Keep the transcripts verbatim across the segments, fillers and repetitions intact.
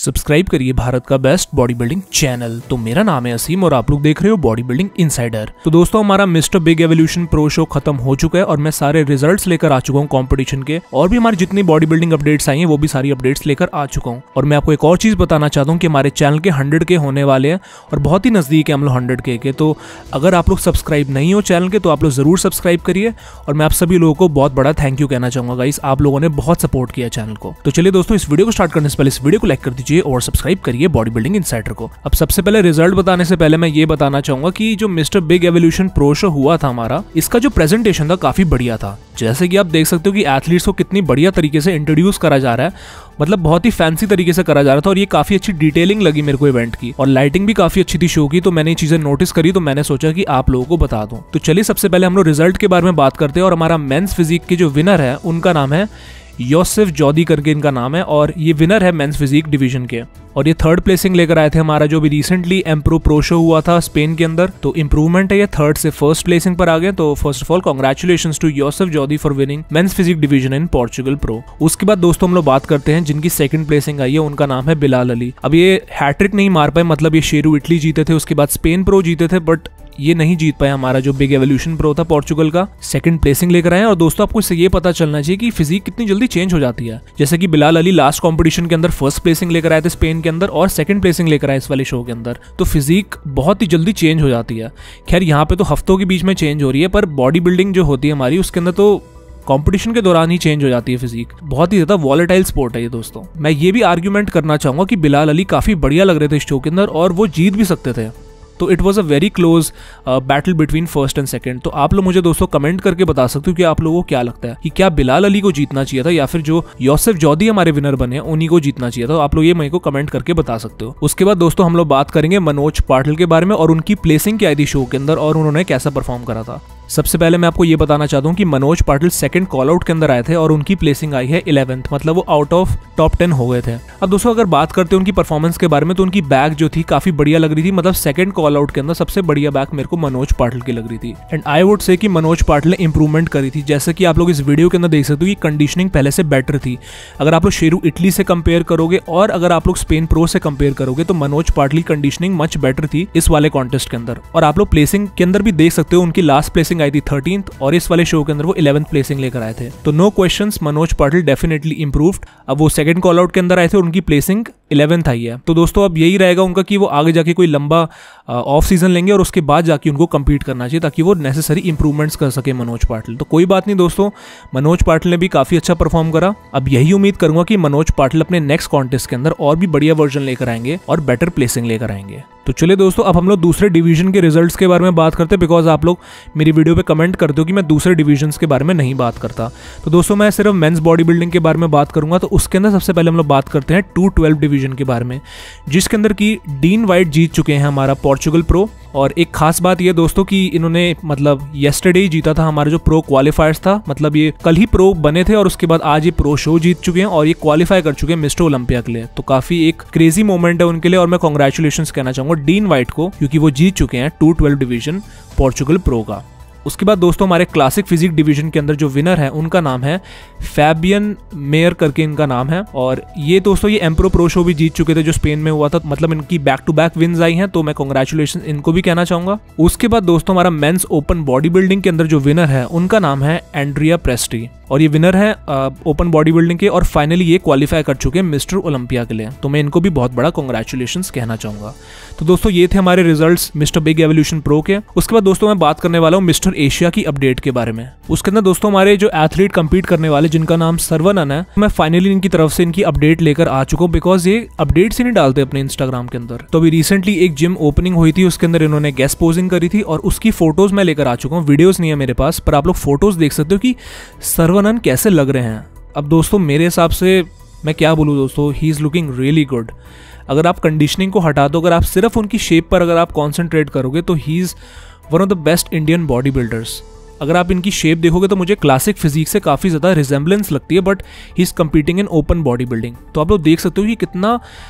Subscribe करिए भारत का best body building channel. तो मेरा नाम है असीम और आप लोग देख रहे हो बॉडी बिल्डिंग इनसाइडर। तो दोस्तों हमारा mister big evolution pro show खत्म हो चुका है और मैं सारे रिजल्ट्स लेकर आ चुका हूँ कंपटीशन के, और भी हमारी जितनी बॉडी बिल्डिंग अपडेट्स आई हैं वो भी सारी अपडेट्स लेकर आ चुका हूँ। और मैं आपको एक और चीज बताना चाहता हूँ कि हमारे चैनल के हंड्रेड के होने वाले हैं और बहुत ही नजदीक है हम लोग हंड्रेड के के। तो अगर आप लोग सब्सक्राइब नहीं हो चैनल के तो आप लोग जरूर सब्सक्राइब करिए, और मैं आप सभी लोगों को बहुत बड़ा थैंक यू कहना चाहूंगा गाइस, आप लोगों ने बहुत सपोर्ट किया चैनल को। तो चलिए दोस्तों इस वीडियो को स्टार्ट करने से पहले इस वीडियो को लाइक कर दीजिए और सब्सक्राइब करिए बॉडी बिल्डिंग इनसाइडर को। अब सबसे पहले रिजल्ट बताने से पहले मैं ये बताना चाहूंगा कि जो mister big evolution pro show हुआ था हमारा, इसका जो प्रेजेंटेशन था काफी बढ़िया था। जैसे कि आप देख सकते हो कि एथलीट्स को कितनी बढ़िया तरीके से इंट्रोड्यूस करा जा रहा है, मतलब बहुत ही फैंसी तरीके से करा जा रहा था, और ये काफी अच्छी डिटेलिंग लगी मेरे को इवेंट की, और लाइटिंग भी काफी अच्छी थी शो की। तो मैंने ये चीजें नोटिस करी तो मैंने सोचा कि आप लोगों को बता दूं। तो चलिए सबसे पहले हम लोग रिजल्ट के बारे में बात करते हैं, और हमारा मेंस फिजिक के जो विनर है उनका नाम है योसेफ जॉदी करके इनका नाम है, और ये विनर है मेंस फिजिक डिवीजन के, और ये थर्ड प्लेसिंग लेकर आए थे हमारा जो भी रिसेंटली एम्प्रो प्रो शो हुआ था स्पेन के अंदर। तो इंप्रूवमेंट है, ये थर्ड से फर्स्ट प्लेसिंग पर आ गए। तो first of all congratulations to Yosef Jodi for winning men's physique division in Portugal pro. उसके बाद दोस्तों हम लोग बात करते हैं जिनकी सेकंड प्लेसिंग आई है, उनका नाम है बिलाल अली। अब ये हैट्रिक नहीं मार पाए, मतलब ये शेरू इटली जीते थे, उसके बाद स्पेन प्रो जीते थे, बट ये नहीं जीत पाया हमारा जो बिग एवोल्यूशन प्रो था पोर्चुगल का। सेकंड प्लेसिंग लेकर आए, और दोस्तों आपको इससे ये पता चलना चाहिए कि फिजिक कितनी जल्दी चेंज हो जाती है। जैसे कि बिलाल अली लास्ट कंपटीशन के अंदर फर्स्ट प्लेसिंग लेकर आए थे स्पेन के अंदर, और सेकंड प्लेसिंग लेकर आए इस वाले शो के अंदर। तो फिजिक बहुत ही जल्दी चेंज हो जाती है। खैर यहाँ पे तो हफ्तों के बीच में चेंज हो रही है, पर बॉडी बिल्डिंग जो होती है हमारी उसके अंदर तो कंपटीशन के दौरान ही चेंज हो जाती है फिजिक। बहुत ही ज्यादा वॉलेटाइल स्पोर्ट है ये दोस्तों। मैं ये भी आर्ग्यूमेंट करना चाहूंगा कि बिलाल अली काफी बढ़िया लग रहे थे इस शो के अंदर, और वो जीत भी सकते थे। तो it was a very close battle between first and second. तो आप लोग मुझे दोस्तों कमेंट करके बता सकते हो कि आप लोगों को क्या लगता है कि क्या बिलाल अली को जीतना चाहिए था या फिर जो योसेफ जॉदी हमारे विनर बने उन्हीं को जीतना चाहिए था। तो आप लोग ये मेरे को कमेंट करके बता सकते हो। उसके बाद दोस्तों हम लोग बात करेंगे मनोज पाटिल के बारे में, और उनकी प्लेसिंग क्या आई थी शो के अंदर और उन्होंने कैसा परफॉर्म करा था। सबसे पहले मैं आपको ये बताना चाहता हूँ कि Manoj Patil second call out के अंदर आए थे और उनकी प्लेसिंग आई है इलेवेंथ, मतलब वो आउट ऑफ टॉप टेन हो गए थे। अब दोस्तों अगर बात करते हैं उनकी परफॉर्मेंस के बारे में, तो उनकी बैक जो थी काफी बढ़िया लग रही थी, मतलब सेकंड कॉल आउट के अंदर सबसे बढ़िया बैक मेरे को मनोज पाटिल की लग रही थी। एंड आई वुड से कि मनोज पाटिल ने इंप्रूवमेंट करी थी। जैसे कि आप लोग इस वीडियो के अंदर देख सकते हो कि कंडीशनिंग पहले से बेटर थी। अगर आप लोग शेरू इटली से कंपेयर करोगे और अगर आप लोग स्पेन प्रो से कंपेयर करोगे तो मनोज पाटिल की कंडीशनिंग मच बेटर थी इस वाले कॉन्टेस्ट के अंदर। और आप लोग प्लेसिंग के अंदर भी देख सकते हो उनकी लास्ट प्लेसिंग आई थी थर्टींथ, और इस वाले शो के अंदर वो इलेवेंथ प्लेसिंग लेकर आए थे। तो no questions, Manoj Patil definitely improved. अब वो सेकंड कॉल आउट के अंदर आए थे और उनकी प्लेसिंग इलेवेंथ आई है। तो दोस्तों अब यही रहेगा उनका कि वो आगे जाके कोई लंबा ऑफ सीजन लेंगे और उसके बाद जाके उनको कंपीट करना चाहिए ताकि वो नेसेसरी इंप्रूवमेंट्स कर सके मनोज पाटिल। तो कोई बात नहीं दोस्तों, मनोज पाटिल ने भी काफी अच्छा परफॉर्म करा। अब यही उम्मीद करूंगा कि मनोज पाटिल अपने नेक्स्ट कॉन्टेस्ट के अंदर और भी बढ़िया वर्जन लेकर आएंगे और बेटर प्लेसिंग लेकर आएंगे। तो चलिए दोस्तों अब हम लोग दूसरे डिवीजन के रिजल्ट्स के बारे में बात करते हैं, बिकॉज आप लोग मेरी वीडियो पे कमेंट करते हो कि मैं दूसरे डिवीजन्स के बारे में नहीं बात करता। तो दोस्तों मैं सिर्फ मेंस बॉडी बिल्डिंग के बारे में बात करूंगा। तो उसके अंदर सबसे पहले हम लोग बात करते हैं टू ट्वेल्व डिवीजन के बारे में, जिसके अंदर की डीन वाइट जीत चुके हैं हमारा पोर्चुगल प्रो। और एक खास बात ये दोस्तों कि इन्होंने मतलब येस्टरडे ही जीता था हमारा जो प्रो क्वालिफायर्स था, मतलब ये कल ही प्रो बने थे और उसके बाद आज ये प्रो शो जीत चुके हैं और ये क्वालिफाई कर चुके हैं मिस्टर ओलंपिया के लिए। तो काफी एक क्रेजी मोमेंट है उनके लिए, और मैं कांग्रेचुलेशंस कहना चाहूंगा डीन वाइट को, क्योंकि वो जीत चुके हैं two twelve division Portugal pro का। उसके बाद दोस्तों हमारे क्लासिक फिजिक डिवीजन के अंदर जो विनर है उनका नाम है फैबियन मेयर करके इनका नाम है, और ये दोस्तों ये एम्प्रो प्रो शो भी जीत चुके थे जो स्पेन में हुआ था, मतलब इनकी बैक टू बैक विन्स आई हैं। तो मैं कांग्रेचुलेशन इनको भी कहना चाहूंगा। उसके बाद दोस्तों हमारा मेंस ओपन बॉडी बिल्डिंग के अंदर जो विनर है उनका नाम है एंड्रिया प्रेस्टी, और ये विनर है ओपन बॉडी बिल्डिंग के, और फाइनली ये क्वालिफाई कर चुके हैं मिस्टर ओलंपिया के लिए। तो मैं इनको भी बहुत बड़ा कांग्रेचुलेशंस कहना चाहूंगा। तो दोस्तों ये थे हमारे results mister big evolution pro के। उसके बाद दोस्तों मैं बात करने वाला हूँ मिस्टर एशिया की अपडेट के बारे में। उसके अंदर दोस्तों हमारे जो एथलीट कंपीट करने वाले जिनका नाम सर्वनन है, मैं फाइनली इनकी तरफ से इनकी अपडेट लेकर आ चुका हूँ, बिकॉज ये अपडेट्स ही नहीं डालते अपने इंस्टाग्राम के अंदर। तो अभी रिसेंटली एक जिम ओपनिंग हुई थी, उसके अंदर इन्होंने गेस्ट पोजिंग करी थी और उसकी फोटोज मैं लेकर आ चुका हूँ। वीडियोज नहीं है मेरे पास, पर आप लोग फोटोज देख सकते हो कि सर्वनन कैसे लग रहे हैं। अब दोस्तों मेरे हिसाब से मैं क्या बोलूँ दोस्तों, he is looking really good. अगर आप कंडीशनिंग को हटा दो, अगर आप सिर्फ उनकी शेप पर अगर आप कॉन्सेंट्रेट करोगे तो he is one of the best Indian body builders. अगर आप इनकी शेप देखोगे तो मुझे क्लासिक फिजिक से काफ़ी ज़्यादा रिजेंबलेंस लगती है, but he is competing in open body building. तो आप लोग देख सकते हो कि कितना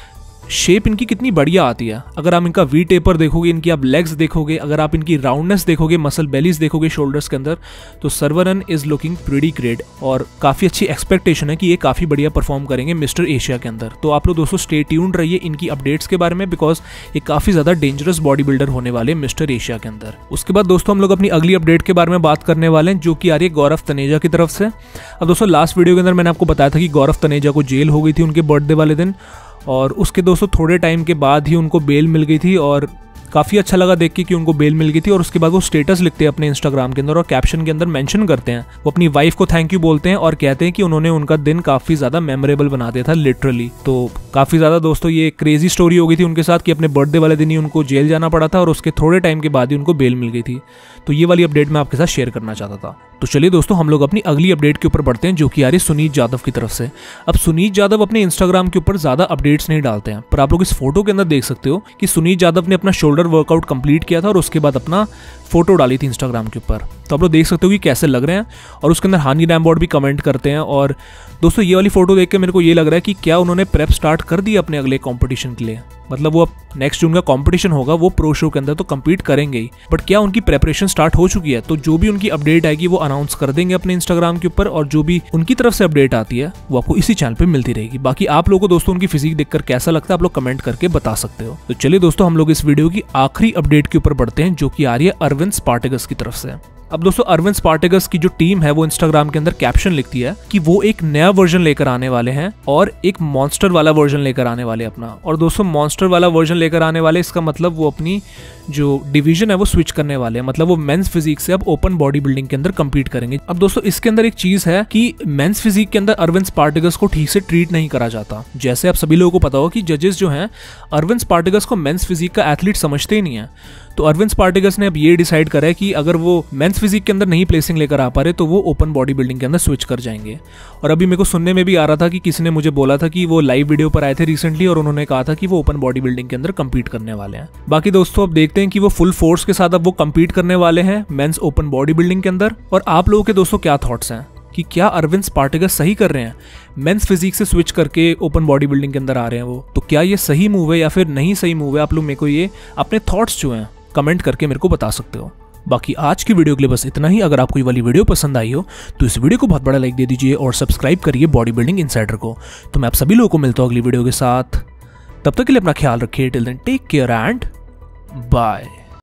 शेप इनकी कितनी बढ़िया आती है। अगर आप इनका वी टेपर देखोगे, इनकी आप लेग्स देखोगे, अगर आप इनकी राउंडनेस देखोगे, मसल बेलीज देखोगे शोल्डर्स के अंदर, तो Saravanan is looking pretty great और काफ़ी अच्छी एक्सपेक्टेशन है कि ये काफ़ी बढ़िया परफॉर्म करेंगे मिस्टर एशिया के अंदर। तो आप लोग दोस्तों स्टे ट्यून्ड रहिए इनकी अपडेट्स के बारे में, बिकॉज ये काफ़ी ज़्यादा डेंजरस बॉडी बिल्डर होने वाले मिस्टर एशिया के अंदर। उसके बाद दोस्तों हम लोग अपनी अगली अपडेट के बारे में बात करने वाले हैं, जो कि आ रही है गौरव तनेजा की तरफ से। अब दोस्तों लास्ट वीडियो के अंदर मैंने आपको बताया था कि गौरव तनेजा को जेल हो गई थी उनके बर्थडे वाले दिन, और उसके दोस्तों थोड़े टाइम के बाद ही उनको बेल मिल गई थी, और काफ़ी अच्छा लगा देख के कि उनको बेल मिल गई थी। और उसके बाद वो स्टेटस लिखते हैं अपने इंस्टाग्राम के अंदर और कैप्शन के अंदर मेंशन करते हैं, वो अपनी वाइफ को थैंक यू बोलते हैं और कहते हैं कि उन्होंने उनका दिन काफ़ी ज़्यादा मेमोरेबल बना दिया था लिटरली। तो काफ़ी ज़्यादा दोस्तों ये क्रेजी स्टोरी हो गई थी उनके साथ कि अपने बर्थडे वाले दिन ही उनको जेल जाना पड़ा था और उसके थोड़े टाइम के बाद ही उनको बेल मिल गई थी। तो ये वाली अपडेट मैं आपके साथ शेयर करना चाहता था। तो चलिए दोस्तों हम लोग अपनी अगली अपडेट के ऊपर बढ़ते हैं, जो कि आ रही है सुनीत यादव की तरफ से। अब सुनीत यादव अपने इंस्टाग्राम के ऊपर ज़्यादा अपडेट्स नहीं डालते हैं, पर आप लोग इस फोटो के अंदर देख सकते हो कि सुनीत यादव ने अपना शोल्डर वर्कआउट कंप्लीट किया था और उसके बाद अपना फोटो डाली थी इंस्टाग्राम के ऊपर। तो आप लोग देख सकते हो कि कैसे लग रहे हैं, और उसके अंदर हानी रैमबॉर्ड भी कमेंट करते हैं। और दोस्तों ये वाली फोटो देख के मेरे को ये लग रहा है कि क्या उन्होंने प्रेप स्टार्ट कर दी अपने अगले कंपटीशन के लिए, मतलब वो अब नेक्स्ट जून का कंपटीशन होगा वो प्रो शो के अंदर तो compete करेंगे ही, बट क्या उनकी प्रेपरेशन स्टार्ट हो चुकी है? तो जो भी उनकी अपडेट आएगी वो अनाउंस कर देंगे अपने इंस्टाग्राम के ऊपर, और जो भी उनकी तरफ से अपडेट आती है वो आपको इसी चैनल पे मिलती रहेगी। बाकी आप लोगों को दोस्तों उनकी फिजिक देखकर कैसा लगता है आप लोग कमेंट करके बता सकते हो। तो चलिए दोस्तों हम लोग इस वीडियो की आखिरी अपडेट के ऊपर बढ़ते हैं, जो कि आ रही है अरविंद स्पार्टेगस की तरफ से। अब दोस्तों अरविंद स्पार्टेगस की जो टीम है वो इंस्टाग्राम के अंदर कैप्शन लिखती है कि वो एक नया वर्जन लेकर आने वाले हैं और एक मॉन्स्टर वाला वर्जन लेकर आने वाले अपना। और दोस्तों मॉन्स्टर वाला वर्जन लेकर आने वाले, इसका मतलब वो अपनी जो डिवीजन है वो स्विच करने वाले हैं, मतलब वो मेंस फिजिक से अब ओपन बॉडी बिल्डिंग के अंदर compete करेंगे। अब दोस्तों इसके अंदर एक चीज है कि मेंस फिजिक के अंदर अरविंद स्पार्टेगस को ठीक से ट्रीट नहीं करा जाता। जैसे आप सभी लोगों को पता हो कि जजेस जो हैं अरविंद स्पार्टेगस को मेंस फिजिक का एथलीट समझते ही नहीं है। तो अरविंद स्पार्टेगस ने अब ये डिसाइड करा है कि अगर वो मेंस फिजिक के अंदर नहीं प्लेसिंग लेकर आ पा रहे तो वो ओपन बॉडी बिल्डिंग के अंदर स्विच कर जाएंगे। और अभी मेरे को सुनने में भी आ रहा था कि किसी ने मुझे बोला था कि वो लाइव वीडियो पर आए थे रिसेंटली और उन्होंने कहा था कि वो ओपन बॉडी बिल्डिंग के अंदर compete करने वाले हैं। बाकी दोस्तों अब देखते हैं कि वो फुल फोर्स के साथ अब वो compete करने वाले हैं मेंस ओपन बॉडी बिल्डिंग के अंदर। और आप लोगों के दोस्तों क्या थॉट्स हैं कि क्या अरविंद स्पार्टेगस सही कर रहे हैं, मेंस फिजिक से स्विच करके ओपन बॉडी बिल्डिंग के अंदर आ रहे हैं वो? तो क्या ये सही मूव है या फिर नहीं सही मूव है? आप लोग मेरे को ये अपने थॉट्स जो हैं कमेंट करके मेरे को बता सकते हो। बाकी आज की वीडियो के लिए बस इतना ही। अगर आपको ये वाली वीडियो पसंद आई हो तो इस वीडियो को बहुत बड़ा लाइक दे दीजिए और सब्सक्राइब करिए बॉडी बिल्डिंग इनसाइडर को। तो मैं आप सभी लोगों को मिलता हूँ अगली वीडियो के साथ, तब तक के लिए अपना ख्याल रखिए। Till then take care and bye.